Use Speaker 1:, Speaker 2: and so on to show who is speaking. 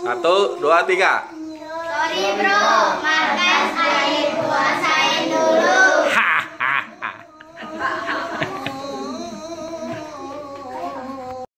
Speaker 1: 1, 2, 3.
Speaker 2: Sorry bro, markas air 2.